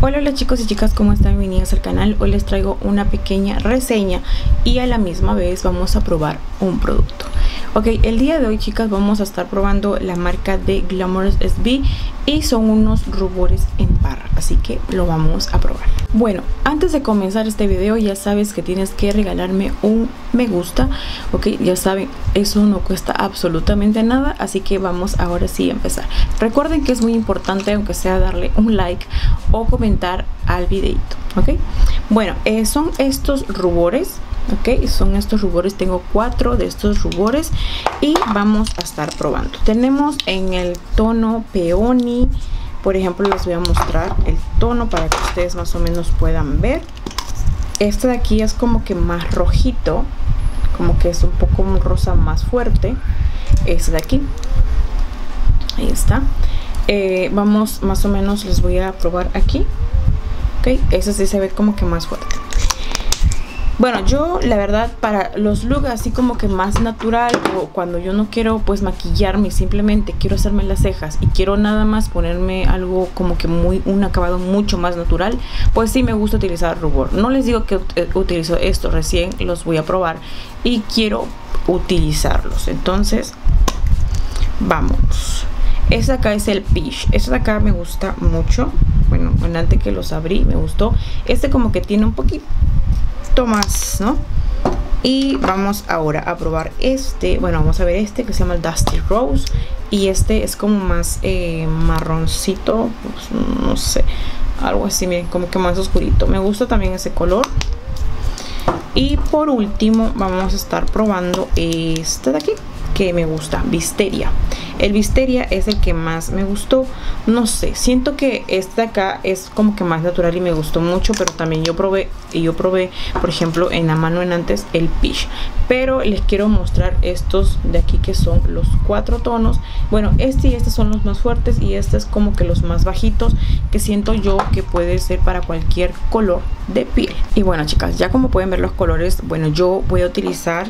Hola chicos y chicas, ¿cómo están? Bienvenidos al canal. Hoy les traigo una pequeña reseña y a la misma vez vamos a probar un producto. Ok, el día de hoy, chicas, vamos a estar probando la marca de Glamorous SB y son unos rubores en barra, así que lo vamos a probar. Bueno, antes de comenzar este video ya sabes que tienes que regalarme un me gusta, ok, ya saben, eso no cuesta absolutamente nada, así que vamos ahora sí a empezar. Recuerden que es muy importante, aunque sea darle un like o comentar al videito, ok. Bueno, son estos rubores. Ok, son estos rubores, tengo 4 de estos rubores y vamos a estar probando. Tenemos en el tono peony, por ejemplo, les voy a mostrar el tono para que ustedes más o menos puedan ver. Este de aquí es como que más rojito, como que es un poco un rosa más fuerte. Este de aquí, ahí está. Vamos más o menos, les voy a probar aquí. Ok, ese sí se ve como que más fuerte. Bueno, yo la verdad para los looks así como que más natural, o cuando yo no quiero pues maquillarme, simplemente quiero hacerme las cejas y quiero nada más ponerme algo como que un acabado mucho más natural, pues sí me gusta utilizar rubor. No les digo que utilizo esto, recién los voy a probar y quiero utilizarlos. Entonces, vamos. Este acá es el Peach. Este de acá me gusta mucho. Bueno, antes que los abrí me gustó. Este como que tiene un poquito más, ¿no? Y vamos ahora a probar este. Bueno, vamos a ver este que se llama el Dusty Rose. Y este es como más marroncito, pues, no sé, algo así, miren, como que más oscurito. Me gusta también ese color. Y por último vamos a estar probando este de aquí, que me gusta, Wisteria. El Wisteria es el que más me gustó. No sé, siento que este de acá es como que más natural y me gustó mucho, pero también yo probé, por ejemplo, en la mano en antes el Peach. Pero les quiero mostrar estos de aquí que son los 4 tonos. Bueno, este y este son los más fuertes y este es como que los más bajitos, que siento yo que puede ser para cualquier color de piel. Y bueno, chicas, ya como pueden ver los colores, bueno, yo voy a utilizar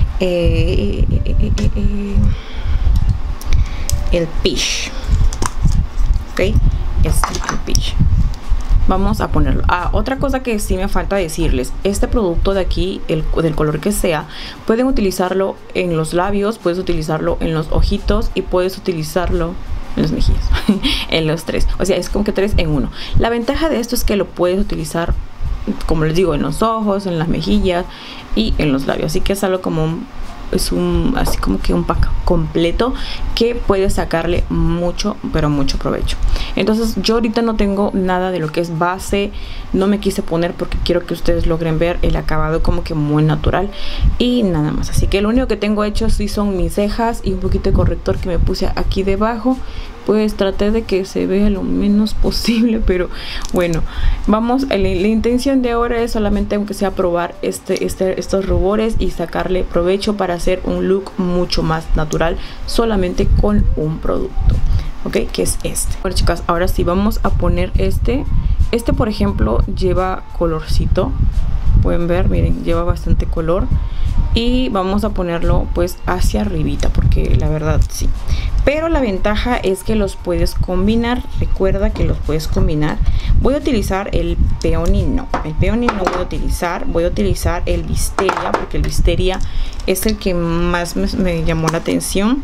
el Peach. Ok, este es el Peach. Vamos a ponerlo. Otra cosa que sí me falta decirles, este producto de aquí, del color que sea, pueden utilizarlo en los labios, puedes utilizarlo en los ojitos y puedes utilizarlo en las mejillas. En los 3, o sea, es como que 3 en 1. La ventaja de esto es que lo puedes utilizar, como les digo, en los ojos, en las mejillas y en los labios. Así que es algo como así como que un pack completo que puede sacarle mucho, pero mucho provecho. Entonces yo ahorita no tengo nada de lo que es base, no me quise poner porque quiero que ustedes logren ver el acabado como que muy natural y nada más. Así que lo único que tengo hecho sí son mis cejas y un poquito de corrector que me puse aquí debajo. Pues traté de que se vea lo menos posible, pero bueno, vamos, la intención de ahora es solamente, aunque sea, probar estos rubores y sacarle provecho para hacer un look mucho más natural solamente con un producto, ok, que es este. Bueno, chicas, ahora sí vamos a poner este por ejemplo lleva colorcito, pueden ver, miren, lleva bastante color. Y vamos a ponerlo pues hacia arribita, porque la verdad sí. Pero la ventaja es que los puedes combinar. Recuerda que los puedes combinar. Voy a utilizar el Peony, no. El Peony no voy a utilizar. Voy a utilizar el Wisteria, porque el Wisteria es el que más me llamó la atención.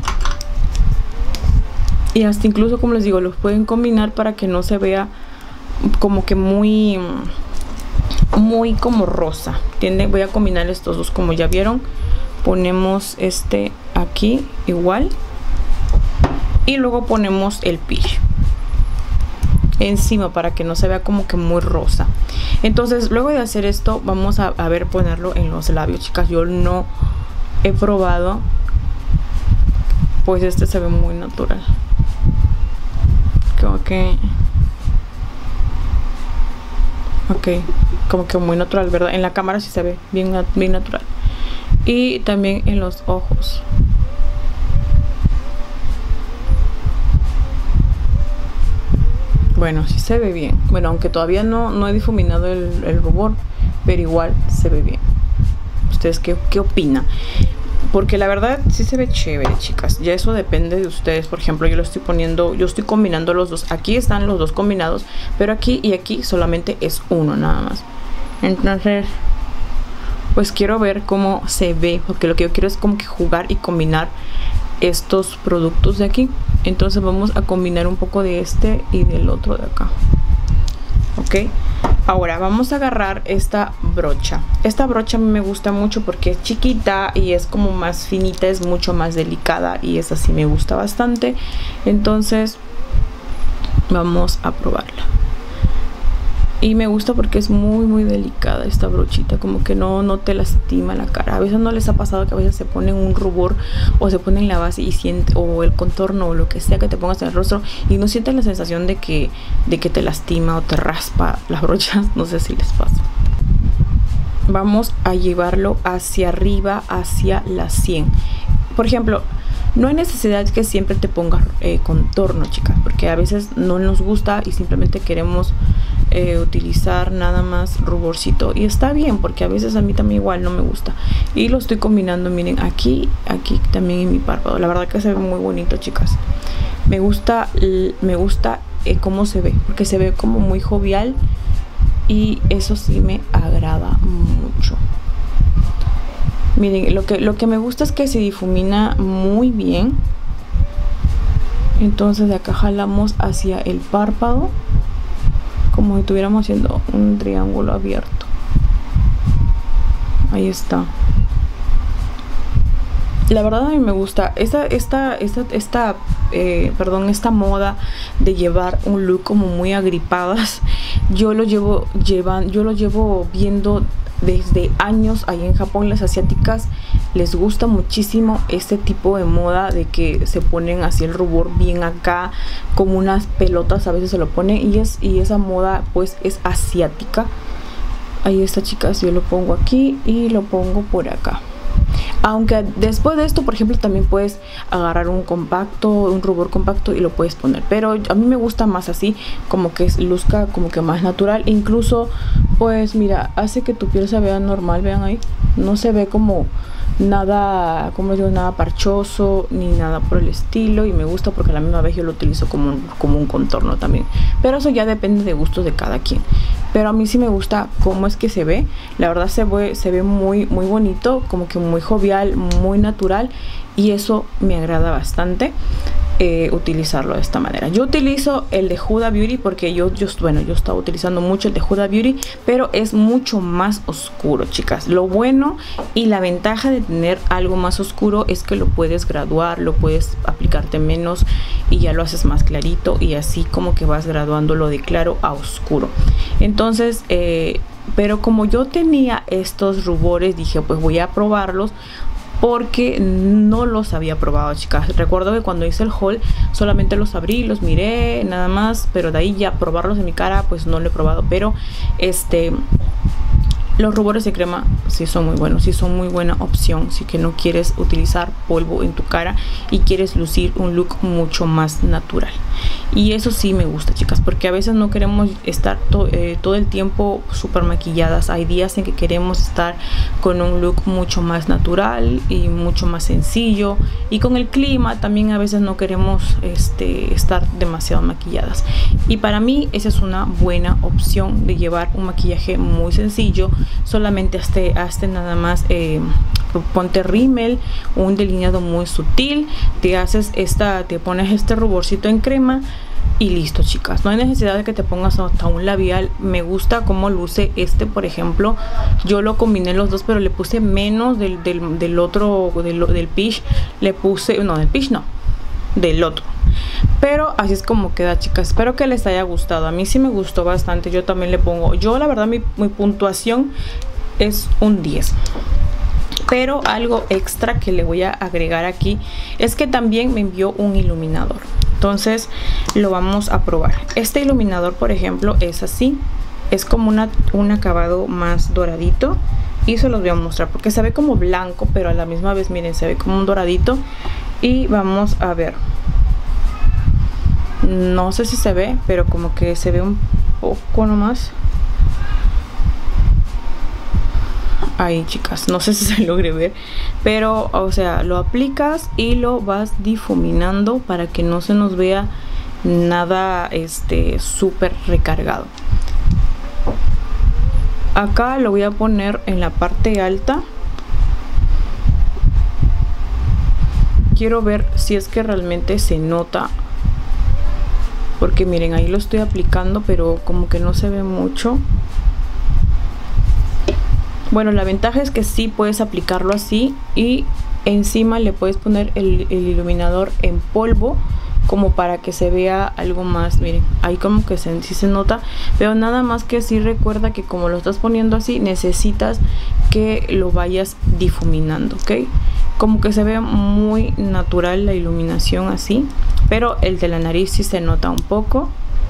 Y hasta incluso, como les digo, los pueden combinar para que no se vea como que muy como rosa. ¿Entienden? Voy a combinar estos dos, como ya vieron. Ponemos este aquí igual y luego ponemos el Peach encima para que no se vea como que muy rosa. Entonces luego de hacer esto vamos a ver ponerlo en los labios, chicas. Yo no he probado, pues este se ve muy natural, como que como que muy natural, ¿verdad? En la cámara sí se ve bien natural. Y también en los ojos. Bueno, sí se ve bien. Bueno, aunque todavía no he difuminado el rubor, pero igual se ve bien. ¿Ustedes qué opinan? porque la verdad sí se ve chévere, chicas. Ya eso depende de ustedes. Por ejemplo, yo lo estoy poniendo, yo estoy combinando los dos. Aquí están los dos combinados, pero aquí y aquí solamente es uno nada más. Entonces, pues quiero ver cómo se ve, porque lo que yo quiero es como que jugar y combinar estos productos de aquí. Entonces vamos a combinar un poco de este y del otro de acá. Ok, ahora vamos a agarrar esta brocha. Esta brocha a mí me gusta mucho porque es chiquita y es como más finita, es mucho más delicada, y esa sí me gusta bastante. Entonces vamos a probarla. Y me gusta porque es muy delicada esta brochita, como que no te lastima la cara. A veces no les ha pasado que a veces se ponen un rubor o se ponen la base y siente, o el contorno o lo que sea que te pongas en el rostro, y no sientes la sensación de que te lastima o te raspa las brochas. No sé si les pasa. Vamos a llevarlo hacia arriba, hacia la 100. Por ejemplo, no hay necesidad que siempre te pongas contorno, chicas, porque a veces no nos gusta y simplemente queremos utilizar nada más ruborcito, y está bien, porque a veces a mí también igual no me gusta. Y lo estoy combinando, miren, aquí también en mi párpado. La verdad que se ve muy bonito, chicas. Me gusta cómo se ve, porque se ve como muy jovial, y eso sí me agrada mucho. Miren, lo que me gusta es que se difumina muy bien. Entonces de acá jalamos hacia el párpado, como si estuviéramos haciendo un triángulo abierto. Ahí está. La verdad a mí me gusta esta moda de llevar un look como muy agripadas. Yo lo llevo viendo desde años ahí en Japón. Las asiáticas les gusta muchísimo este tipo de moda de que se ponen así el rubor bien acá, como unas pelotas a veces se lo ponen, y esa moda pues es asiática. Ahí está, chicas, yo lo pongo aquí y lo pongo por acá. Aunque después de esto, por ejemplo, también puedes agarrar un rubor compacto y lo puedes poner. Pero a mí me gusta más así, como que luzca como que más natural. Incluso, pues mira, hace que tu piel se vea normal, vean ahí. No se ve como nada, como digo, nada parchoso ni nada por el estilo, y me gusta porque a la misma vez yo lo utilizo como un contorno también. Pero eso ya depende de gustos de cada quien. Pero a mí sí me gusta cómo es que se ve. La verdad se ve muy bonito, como que muy jovial, muy natural, y eso me agrada bastante utilizarlo de esta manera. Yo utilizo el de Huda Beauty porque yo estaba utilizando mucho el de Huda Beauty, pero es mucho más oscuro, chicas. Lo bueno y la ventaja de tener algo más oscuro es que lo puedes graduar, lo puedes aplicarte menos y ya lo haces más clarito, y así como que vas graduándolo de claro a oscuro. Entonces pero como yo tenía estos rubores, dije pues voy a probarlos, porque no los había probado, chicas. Recuerdo que cuando hice el haul solamente los abrí, los miré nada más, pero de ahí ya probarlos en mi cara pues no lo he probado. Pero los rubores de crema sí son muy buenos, sí son muy buena opción si que no quieres utilizar polvo en tu cara y quieres lucir un look mucho más natural. Y eso sí me gusta, chicas, porque a veces no queremos estar todo el tiempo súper maquilladas. Hay días en que queremos estar con un look mucho más natural y mucho más sencillo, y con el clima también a veces no queremos estar demasiado maquilladas. Y para mí esa es una buena opción de llevar un maquillaje muy sencillo. Solamente hazte nada más ponte rímel, un delineado muy sutil, te pones este ruborcito en crema y listo, chicas. No hay necesidad de que te pongas hasta un labial. Me gusta cómo luce por ejemplo. Yo lo combiné los dos, pero le puse menos del peach. Le puse, no, del peach no, del otro. Pero así es como queda, chicas. Espero que les haya gustado. A mí sí me gustó bastante. Yo también le pongo, la verdad mi puntuación es un 10. Pero algo extra que le voy a agregar aquí es que también me envió un iluminador. Entonces lo vamos a probar. Este iluminador, por ejemplo, es así. Es como un acabado más doradito. Y se los voy a mostrar porque se ve como blanco, pero a la misma vez, miren, se ve como un doradito. Y vamos a ver. No sé si se ve, pero como que se ve un poco nomás. Ahí, chicas, no sé si se logre ver, pero o sea, lo aplicas y lo vas difuminando para que no se nos vea nada súper recargado. Acá lo voy a poner en la parte alta. Quiero ver si es que realmente se nota, porque miren, ahí lo estoy aplicando, pero como que no se ve mucho. Bueno, la ventaja es que sí puedes aplicarlo así y encima le puedes poner el iluminador en polvo, como para que se vea algo más. Miren, ahí como que sí se nota, pero nada más que sí recuerda que como lo estás poniendo así, necesitas que lo vayas difuminando, ¿ok? Como que se ve muy natural la iluminación así, pero el de la nariz sí se nota un poco.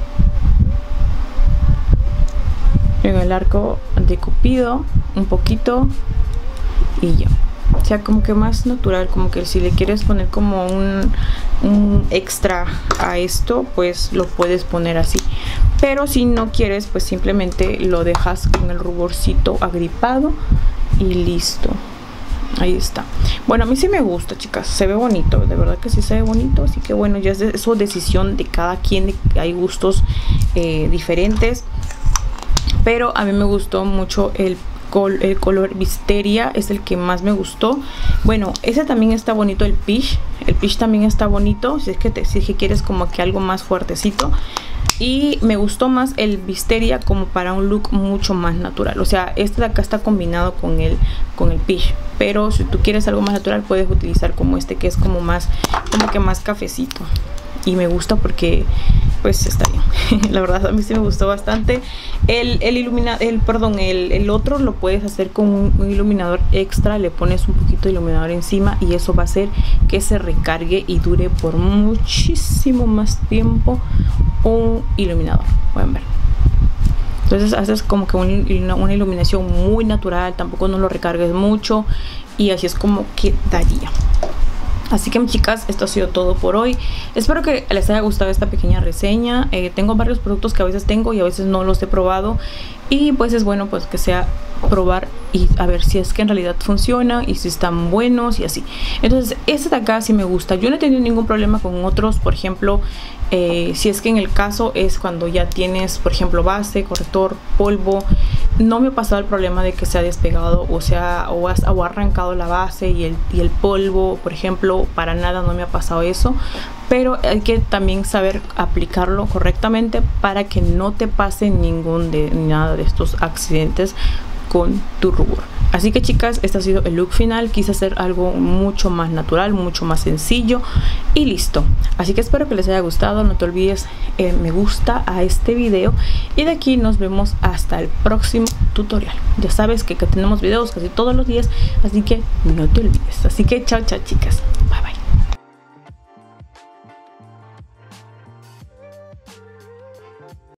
En el arco de Cupido un poquito y ya. O sea, como que más natural, como que si le quieres poner como un extra a esto, pues lo puedes poner así. Pero si no quieres, pues simplemente lo dejas con el ruborcito agripado y listo. Ahí está. Bueno, a mí sí me gusta, chicas, se ve bonito, de verdad que sí se ve bonito. Así que bueno, ya es eso decisión de cada quien, hay gustos diferentes. Pero a mí me gustó mucho el color Wisteria, es el que más me gustó. Bueno, ese también está bonito, el peach también está bonito, si es que quieres como que algo más fuertecito. Y me gustó más el Wisteria como para un look mucho más natural. O sea, este de acá está combinado con el peach, pero si tú quieres algo más natural puedes utilizar como este, que es como más cafecito. Y me gusta porque pues está bien. La verdad a mí sí me gustó bastante. El otro lo puedes hacer con un iluminador extra, le pones un poquito de iluminador encima y eso va a hacer que se recargue y dure por muchísimo más tiempo un iluminador. Pueden ver. Entonces haces como que una iluminación muy natural, tampoco no lo recargues mucho y así es como quedaría. Así que, chicas, esto ha sido todo por hoy. Espero que les haya gustado esta pequeña reseña. Tengo varios productos que a veces tengo y a veces no los he probado. Y pues es bueno pues que sea probar y a ver si es que en realidad funciona y si están buenos y así. Entonces este de acá sí me gusta. Yo no he tenido ningún problema con otros. Por ejemplo, si es que en el caso es cuando ya tienes, por ejemplo, base, corrector, polvo, no me ha pasado el problema de que se ha despegado o ha arrancado la base y el polvo, por ejemplo. Para nada no me ha pasado eso, pero hay que también saber aplicarlo correctamente para que no te pase nada de estos accidentes con tu rubor. Así que, chicas, este ha sido el look final. Quise hacer algo mucho más natural, mucho más sencillo y listo. Así que espero que les haya gustado. No te olvides me gusta a este video y de aquí nos vemos hasta el próximo tutorial. Ya sabes que tenemos videos casi todos los días, así que no te olvides. Así que chao, chao, chicas.